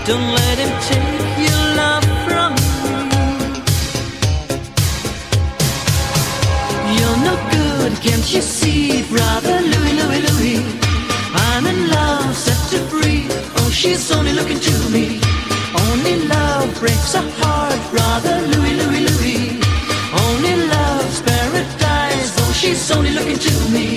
Don't let him take your love from you. You're no good, can't you see, brother Louie, Louie, Louie? I'm in love, set to free. Oh, she's only looking to me. Only love breaks a heart, brother Louie, Louie, Louie. Only love's paradise. Oh, she's only looking to me.